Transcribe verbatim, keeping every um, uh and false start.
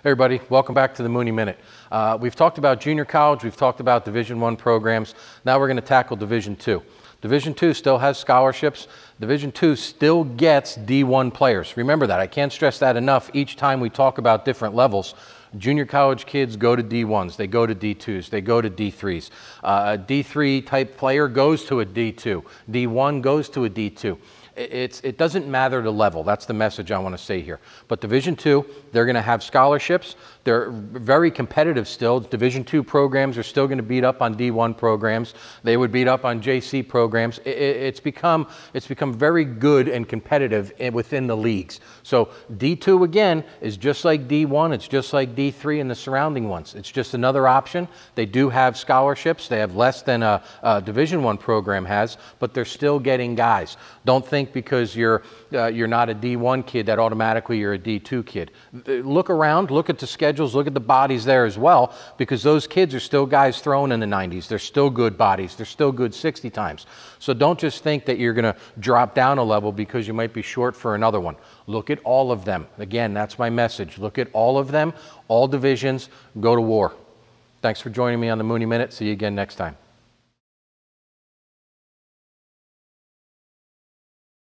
Hey everybody, welcome back to the Mooney Minute. Uh, we've talked about junior college, we've talked about Division One programs. Now we're going to tackle Division Two. Division Two still has scholarships. Division Two still gets D one players. Remember that. I can't stress that enough each time we talk about different levels. Junior college kids go to D ones, they go to D twos, they go to D threes. Uh, a D three type player goes to a D two. D one goes to a D two. It's, it doesn't matter the level. That's the message I want to say here. But Division Two, they're going to have scholarships. They're very competitive still. Division Two programs are still going to beat up on D one programs. They would beat up on J C programs. It, it's become it's become very good and competitive within the leagues. So D two again is just like D one. It's just like D three and the surrounding ones. It's just another option. They do have scholarships. They have less than a, a Division One program has, but they're still getting guys. Don't think because you're uh, you're not a D one kid that automatically you're a D two kid. Look around, look at the schedules, look at the bodies there as well, because those kids are still guys thrown in the nineties. They're still good bodies. They're still good sixty times. So don't just think that you're going to drop down a level because you might be short for another one. Look at all of them. Again, that's my message. Look at all of them, all divisions, go to war. Thanks for joining me on the Mooney Minute. See you again next time.